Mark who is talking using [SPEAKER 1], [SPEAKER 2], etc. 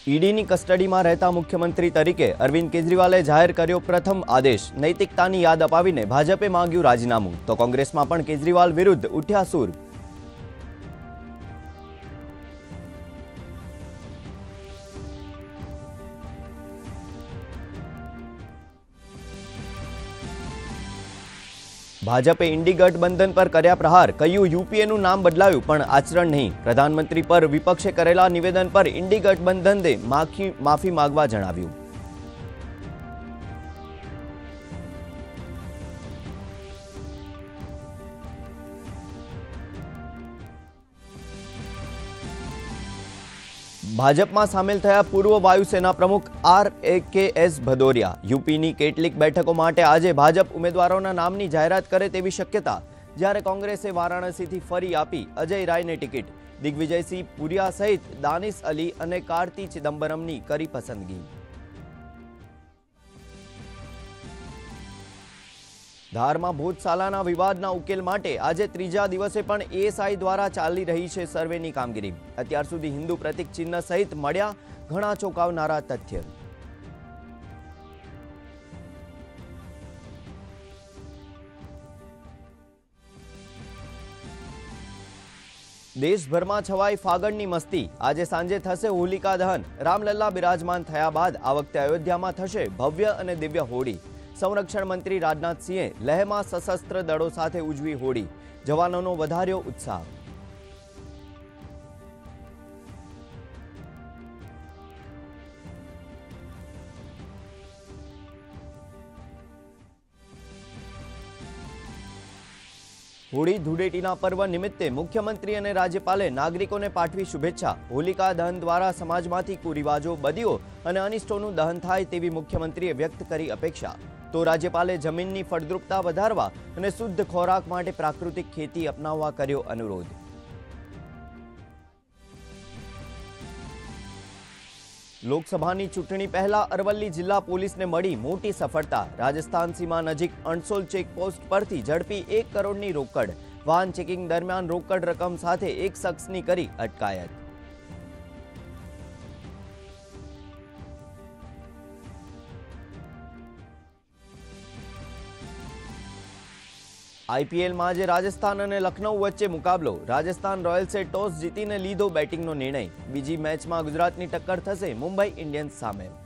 [SPEAKER 1] ईडीની કસ્ટડીમાં રહેતા મુખ્યમંત્રી તરીકે અરવિંદ કેજરીવાલે જાહેર કર્યો પ્રથમ આદેશ। નૈતિકતાની યાદ અપાવીને ભાજપે માંગ્યું રાજીનામું, તો કોંગ્રેસમાં પણ કેજરીવાલ વિરુદ્ધ ઉઠ્યા સૂર। भाजपे इंडी गठबंधन पर कर्या प्रहार, कह્યું यूपीएનું નામ બદલાયું પણ આચરણ નહીં। પ્રધાનમંત્રી પર વિપક્ષે કરેલા નિવેદન પર इंडी ગઠબંધને માફી માંગવા જણાવ્યું। भाजपમાં સામેલ થયા પૂર્વ વાયુસેના પ્રમુખ RKS ભદૌરિયા। यूपीની કેટલીક બેઠકો માટે આજે ભાજપ ઉમેદવારોના નામની જાહેરાત કરે તેવી શક્યતા, જ્યારે કોંગ્રેસે વારાણસીથી ફરી આપી અજય રાયને ટિકિટ। દિગ્વિજયસિંહ પુરિયા સહિત દાનિશ અલી અને કાર્તિ ચિદમ્બરમની કરી પસંદગી। धारमा भोजशालाना विवादना उकेल माटे आजे त्रीजा दिवसे पण एएसआई द्वारा चाली रही छे सर्वेनी कामगीरी। अत्यार सुधी हिंदू प्रतीक चिन्ह सहित मळ्या घणा चौंकावनारा तथ्य। देशभर में छवाई फागणनी मस्ती। आज सांजे थशे होलिका दहन। रामलल्ला बिराजमान थया बाद आ वखते अयोध्या में थशे भव्य अने दिव्य होळी। संरक्षण मंत्री राजनाथ सिंहे लेह में सशस्त्र दळों साथे उजवी होळी। जवानों वधार्यो उत्साह। होळी धूळेटीना पर्व निमित्ते मुख्यमंत्री और राज्यपाले नागरिकों ने पाठवी शुभेच्छा। होलिका दहन द्वारा समाजमांथी कुरिवाजो, बदीओ और अनिष्टोनुं दहन थाय तेवी मुख्यमंत्रीए व्यक्त करी अपेक्षा। तो राज्यपाले जमीननी फळद्रुपता वधारवा अने शुद्ध खोराक माटे प्राकृतिक खेती अपनाववा कर्यो अनुरोध। लोकसभानी चूंटणी पहला अरवल्ली जिला पुलिस ने मळी मोटी सफलता। राजस्थान सीमा नजीक अणसोल चेकपोस्ट परथी झड़पी 1 करोड़नी रोकड़। वाहन चेकिंग दरमियान रोकड़ रकम साथे एक शख्सनी करी अटकायत। आईपीएल में आज राजस्थान और लखनऊ वच्चे मुकाबलो। राजस्थान रॉयल्से टॉस जीतीने लीधो बेटिंगनो निर्णय। बीजी मैच में गुजरातनी टक्कर थशे मुंबई इंडियन्स सामे।